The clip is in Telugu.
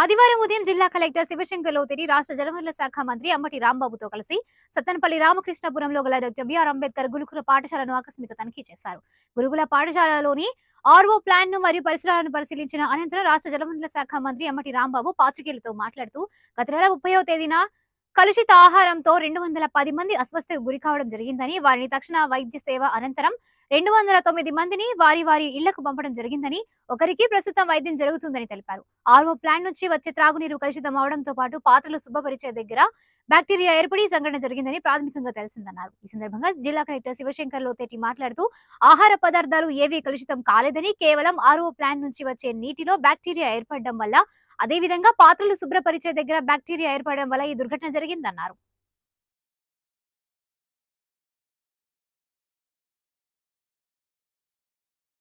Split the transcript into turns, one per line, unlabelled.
ఆదివారం ఉదయం జిల్లా కలెక్టర్ శివశంకర్ లోతిని రాష్ట్ర జలవనరుల శాఖ మంత్రి అంబటి రాంబాబుతో కలిసి సత్తెనపల్లి రామకృష్ణపురంలో గల డాక్టర్ బిఆర్ అంబేద్కర్ గురుకుల పాఠశాలను ఆకస్మిక తనిఖీ చేశారు. గురుకుల పాఠశాలలోని ఆర్ఓ ప్లాన్ ను మరియు పరిసరాలను పరిశీలించిన అనంతరం రాష్ట్ర జలవనరుల శాఖ మంత్రి అంబటి రాంబాబు పాత్రికేయులతో మాట్లాడుతూ గత నెల 30వ తేదీన కలుషిత ఆహారంతో 210 మంది అస్వస్థకు గురి కావడం జరిగిందని, వారిని తక్షణ వైద్య సేవ అనంతరం 209 మందిని వారి వారి ఇళ్లకు పంపడం జరిగిందని, ఒకరికి ప్రస్తుతం వైద్యం జరుగుతుందని తెలిపారు. ఆర్ఓ ప్లాంట్ నుంచి వచ్చే త్రాగునీరు కలుషితం అవడంతో పాటు పాత్రలు శుభ్రపరిచే దగ్గర బ్యాక్టీరియా ఏర్పడి సంఘటన జరిగిందని ప్రాథమికంగా తెలిసిందన్నారు. ఈ సందర్భంగా జిల్లా కలెక్టర్ శివశంకర్ లోతేటి మాట్లాడుతూ ఆహార పదార్థాలు ఏవీ కలుషితం కాలేదని, కేవలం ఆర్ఓ ప్లాంట్ నుంచి వచ్చే నీటిలో బ్యాక్టీరియా ఏర్పడడం వల్ల, అదేవిధంగా పాత్రలు శుభ్రపరిచే దగ్గర బ్యాక్టీరియా ఏర్పడడం వల్ల ఈ దుర్ఘటన జరిగిందన్నారు.